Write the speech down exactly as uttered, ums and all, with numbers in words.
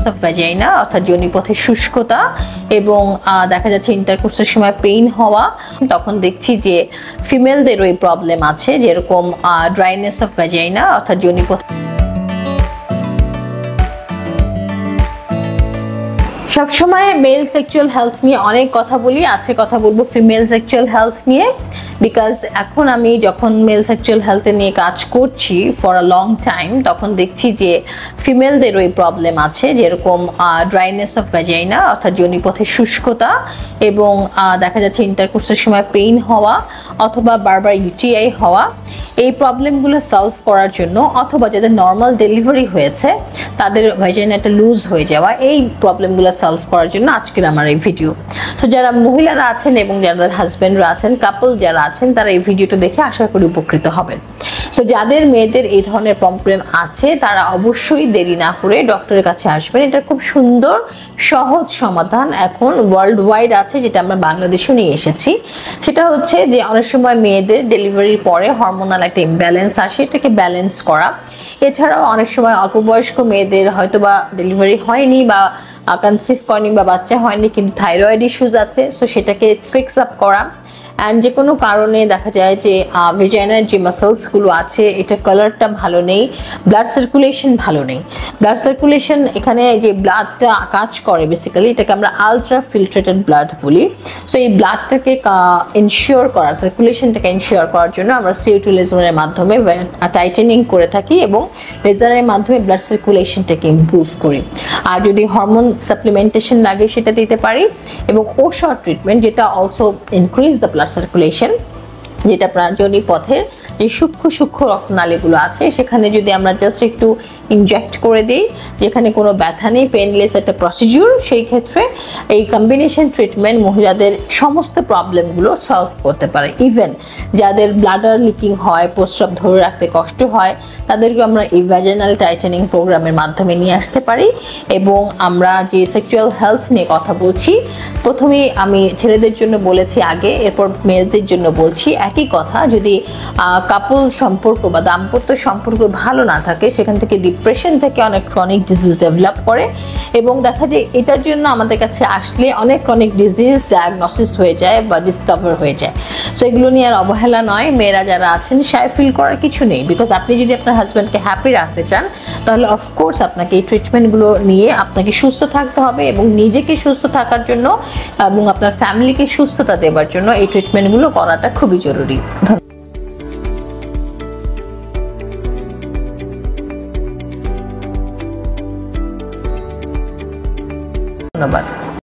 Of vagina অর্থাৎ যোনিপথের শুষ্কতা এবং দেখা যাচ্ছে ইন্টারকোর্সের সময় পেইন হওয়া। তখন দেখছি যে ফিমেলদেরও এই প্রবলেম আছে, যেরকম ড্রাইনেস অফ ভ্যাজাইনা অর্থাৎ যোনিপথ। সবসময় মেল সেক্সুয়াল হেলথ নিয়ে অনেক কথা বলি, আছে কথা বলবো ফিমেল সেক্সুয়াল হেলথ নিয়ে, বিকজ এখন আমি যখন মেল সেক্সুয়াল হেলথ নিয়ে কাজ করছি ফর আ লং টাইম, তখন দেখছি যে ফিমেলদেরও এই প্রবলেম আছে, যেরকম ড্রাইনেস অফ ভ্যাজাইনা অর্থাৎ যোনিপথের শুষ্কতা এবং দেখা যাচ্ছে ইন্টারকোর্সের সময় পেইন হওয়া অথবা বারবার ইউটিআই হওয়া। এই প্রবলেমগুলো সলভ করার জন্য অথবা যাদের নর্মাল ডেলিভারি হয়েছে তাদের ভ্যাজাইনাটা লুজ হয়ে যাওয়া, এই প্রবলেমগুলো সলভ করার জন্য আজকের আমার এই ভিডিও। তো যারা মহিলারা আছেন এবং যাদের হাজব্যান্ডরা আছেন, কাপল যারা আছেন, তারা এই ভিডিওটা দেখে আশা করি উপকৃত হবেন। সো যাদের মেয়েদের এই ধরনের প্রবলেম আছে তারা অবশ্যই দেরি না করে ডক্টরের কাছে আসবেন। এটা খুব সুন্দর সহজ সমাধান এখন ওয়ার্ল্ড ওয়াইড আছে, যেটা আমরা বাংলাদেশেও নিয়ে এসেছি। সেটা হচ্ছে যে অনেক সময় মেয়েদের ডেলিভারির পরে হরমোনাল একটা ইমব্যালেন্স আসে, এটাকে ব্যালেন্স করা। এছাড়াও অনেক সময় অল্প বয়স্ক মেয়েদের হয়তো বা ডেলিভারি হয়নি বা কনসিভ করেনি বা বাচ্চা হয়নি, কিন্তু থাইরয়েড ইস্যুজ আছে, সো সেটাকে ফিক্স আপ করা। অ্যান্ড যে কোনো কারণে দেখা যায় যে ভেজাইনার যে মাসলসগুলো আছে এটার কালারটা ভালো নেই, ব্লাড সার্কুলেশন ভালো নেই। ব্লাড সার্কুলেশন এখানে যে ব্লাডটা কাজ করে বেসিক্যালি এটাকে আমরা আলট্রা ফিল্ট্রেটেড ব্লাড বলি। সো এই ব্লাডটাকে ইনশিওর করা, সার্কুলেশনটাকে ইনশিওর করার জন্য আমরা সিও টু লেজারের মাধ্যমে টাইটেনিং করে থাকি এবং লেজারের মাধ্যমে ব্লাড সার্কুলেশনটাকে ইমপ্রুভ করি। আর যদি হরমোন সাপ্লিমেন্টেশন লাগে সেটা দিতে পারি, এবং ওষুধ ট্রিটমেন্ট যেটা also increase the blood circulation, যেটা আপনার যোনিপথের যে সূক্ষ্ম সূক্ষ্ম রক্তনালীগুলো আছে সেখানে যদি আমরা জাস্ট একটু ইনজেক্ট করে দিই, যেখানে কোনো ব্যথা নেই, পেনলেস একটা প্রসিডিউর, সেই ক্ষেত্রে এই কম্বিনেশন ট্রিটমেন্ট মহিলাদের সমস্ত প্রবলেমগুলো সলভ করতে পারে। ইভেন যাদের ব্লাডার লিকিং হয়, প্রস্রাব ধরে রাখতে কষ্ট হয়, তাদেরকে আমরা এই ভ্যাজাইনাল টাইটেনিং প্রোগ্রামের মাধ্যমে নিয়ে আসতে পারি। এবং আমরা যে সেক্সুয়াল হেলথ নিয়ে কথা বলছি, প্রথমেই আমি ছেলেদের জন্য বলেছি আগে, এরপর মেয়েদের জন্য বলছি একই কথা। যদি কাপল সম্পর্ক বা দাম্পত্য সম্পর্ক ভালো না থাকে, সেখান থেকে ডিপ্রেশন থেকে অনেক ক্রনিক ডিজিজ ডেভেলপ করে, এবং দেখা যায় এটার জন্য আমাদের কাছে আসলে অনেক ক্রনিক ডিজিজ ডায়াগনোসিস হয়ে যায় বা ডিসকভার হয়ে যায়। সো এগুলো নিয়ে আর অবহেলা নয়, মেয়েরা যারা আছেন শাই ফিল করার কিছু নেই, বিকজ আপনি যদি আপনার হাজব্যান্ডকে হ্যাপি রাখতে চান তাহলে অফকোর্স আপনাকে এই ট্রিটমেন্টগুলো নিয়ে আপনাকে সুস্থ থাকতে হবে, এবং নিজেকে সুস্থ থাকার জন্য এবং আপনার ফ্যামিলিকে সুস্থতা দেওয়ার জন্য এই ট্রিটমেন্টগুলো করাটা খুবই জরুরি। ধন্যবাদ।